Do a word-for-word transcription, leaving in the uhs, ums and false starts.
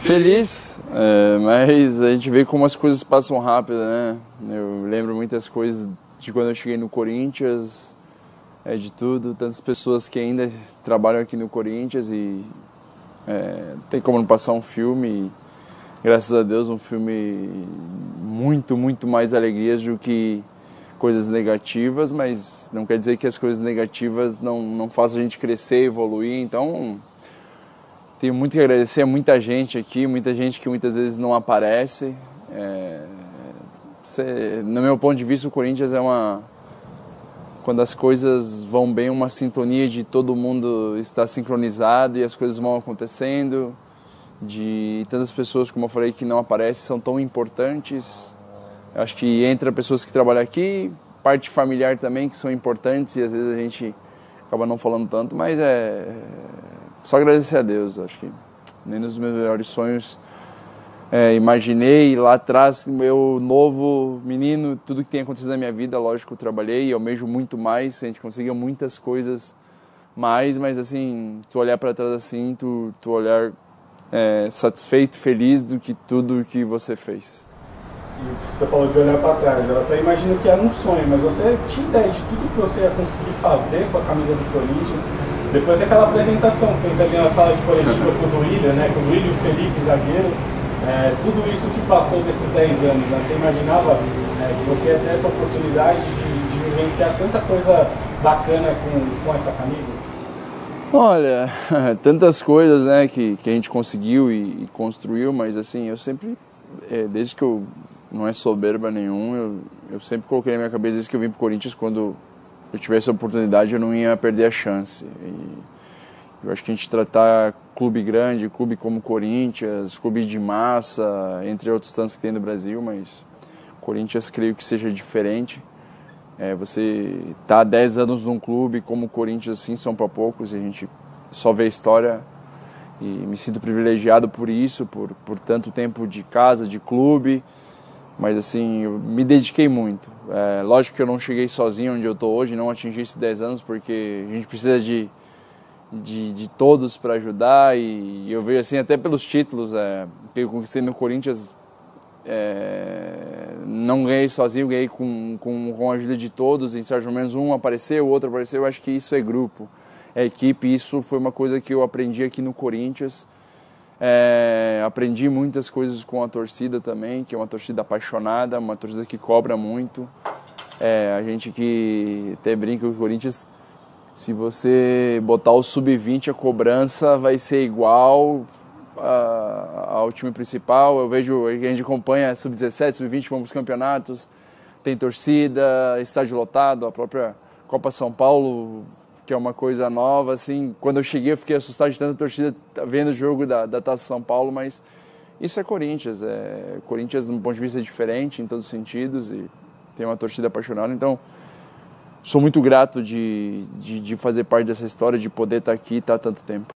Feliz, é, mas a gente vê como as coisas passam rápido, né? Eu lembro muitas coisas de quando eu cheguei no Corinthians, é, de tudo, tantas pessoas que ainda trabalham aqui no Corinthians e é, tem como não passar um filme, e, graças a Deus, um filme muito, muito mais alegrias do que coisas negativas, mas não quer dizer que as coisas negativas não, não façam a gente crescer, evoluir, então tenho muito que agradecer a muita gente aqui, muita gente que muitas vezes não aparece. É, cê, no meu ponto de vista, o Corinthians é uma... Quando as coisas vão bem, uma sintonia de todo mundo estar sincronizado e as coisas vão acontecendo, de tantas pessoas, como eu falei, que não aparecem, são tão importantes. Eu acho que entra pessoas que trabalham aqui, parte familiar também, que são importantes e às vezes a gente acaba não falando tanto, mas é... Só agradecer a Deus, acho que nem nos meus melhores sonhos é, imaginei lá atrás, meu novo menino, tudo que tem acontecido na minha vida, lógico, eu trabalhei e almejo muito mais, a gente conseguiu muitas coisas mais, mas assim, tu olhar para trás assim, tu, tu olhar é, satisfeito, feliz do que tudo que você fez. E você falou de olhar para trás, eu até imagino que era um sonho, mas você tinha ideia de tudo que você ia conseguir fazer com a camisa do Corinthians, depois daquela apresentação feita ali na sala de coletiva com o Duílio, né, com o Duílio e o Felipe, zagueiro, é, tudo isso que passou desses dez anos, né, você imaginava é, que você ia ter essa oportunidade de, de vivenciar tanta coisa bacana com, com essa camisa? Olha, tantas coisas, né, que, que a gente conseguiu e, e construiu, mas assim, eu sempre, é, desde que eu, não é soberba nenhum, eu, eu sempre coloquei na minha cabeça, desde que eu vim pro Corinthians, quando eu tivesse a oportunidade, eu não ia perder a chance. E eu acho que a gente tratar clube grande, clube como Corinthians, clube de massa, entre outros tantos que tem no Brasil, mas Corinthians creio que seja diferente. É, você tá há dez anos num clube como o Corinthians, assim, são para poucos, e a gente só vê a história e me sinto privilegiado por isso, por, por tanto tempo de casa, de clube. Mas assim, eu me dediquei muito. É, lógico que eu não cheguei sozinho onde eu estou hoje, não atingi esses dez anos, porque a gente precisa de, de, de todos para ajudar. E eu vejo assim, até pelos títulos é, que eu conquistei no Corinthians, é, não ganhei sozinho, ganhei com, com, com a ajuda de todos. Em certos momentos um apareceu, o outro apareceu. Eu acho que isso é grupo, é equipe. Isso foi uma coisa que eu aprendi aqui no Corinthians. É, aprendi muitas coisas com a torcida também, que é uma torcida apaixonada, uma torcida que cobra muito. É, a gente que até brinca com o Corinthians, se você botar o sub vinte, a cobrança vai ser igual a, ao time principal. Eu vejo, a gente acompanha sub dezessete, sub vinte, vamos para os campeonatos, tem torcida, estádio lotado, a própria Copa São Paulo, que é uma coisa nova, assim, quando eu cheguei eu fiquei assustado de tanta torcida vendo o jogo da, da Taça São Paulo, mas isso é Corinthians, é Corinthians de um ponto de vista diferente em todos os sentidos e tem uma torcida apaixonada, então sou muito grato de, de, de fazer parte dessa história, de poder estar aqui e estar há tanto tempo.